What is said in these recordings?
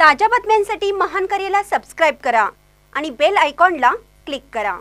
ताज्या बातम्यांसाठी महान करेला सबस्क्राइब करा आणि बेल आयकॉनला क्लिक करा।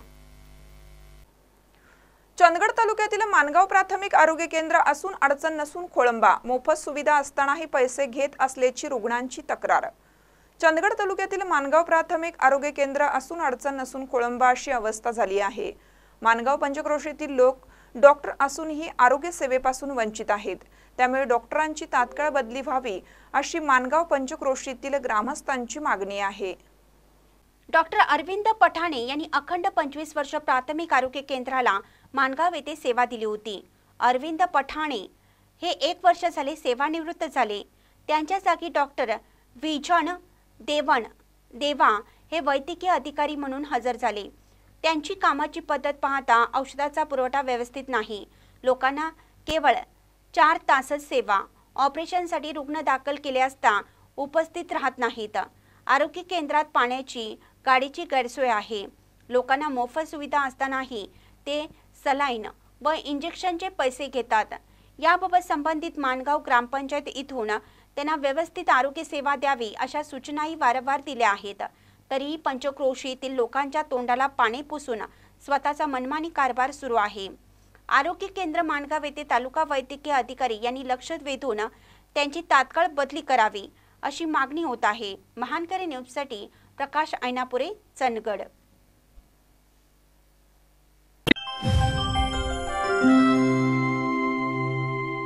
चंदगड तालुक्यातील मानगाव प्राथमिक आरोग्य केंद्र असून अडचण नसून खोळंबा, मोफत सुविधा असतानाही पैसे घेत असल्याची रुग्णांची तक्रार। चंदगड तालुक्यातील मानगाव प्राथमिक आरोग्य केंद्र असून अडचण नसून खोळंबा अशी अवस्था झाली आहे। मानगाव पंचक्रोशीतील लोक डॉक्टर असूनही आरोग्य सेवेपासून वंचित आहेत। त्यामुळे डॉक्टरांची तात्काळ बदली व्हावी अशी मानगाव पंचक्रोशीतील ग्रामस्थांची मागणी आहे। डॉक्टर अरविंद पठाणे यांनी अखंड 25 वर्ष प्राथमिक आरोग्य केंद्राला मानगाव येथे सेवा दिली होती। अरविंद पठाणे हे 1 वर्ष झाले सेवानिवृत्त झाले। त्यांच्या जागी डॉक्टर विजन देवा हे वैद्यकीय अधिकारी म्हणून हजर झाले। त्यांची कामाची पद्धत पाहता औषधाचा पुरवठा व्यवस्थित नाही। लोकांना केवळ 4 तासच सेवा, ऑपरेशनसाठी रुग्ण दाखल केले असता उपस्थित राहत नाहीत। आरोग्य केंद्रात पाण्याची गाडीची गैरसोय आहे। लोकांना मोफत सुविधा असतानाही ते सलाईन व इंजेक्शनचे पैसे घेतात। याबाबत संबंधित मानगाव ग्रामपंचायत इथून त्यांना व्यवस्थित आरोग्य सेवा द्यावी अशा सूचनाही वारंवार दिल्या आहेत। तरीही पंचक्रोशीतील लोकांच्या तोंडाला पाणी पुसून स्वतःचा मनमानी कारभार सुरू आहे। आरोग्य केंद्र मानगाव येथे तालुका वैद्यकीय अधिकारी यांनी लक्ष वेधून त्यांची तात्काळ बदली करावी अशी मागणी होत आहे। महानकरी न्यूजसाठी प्रकाश ऐनापुरे, चंदगड।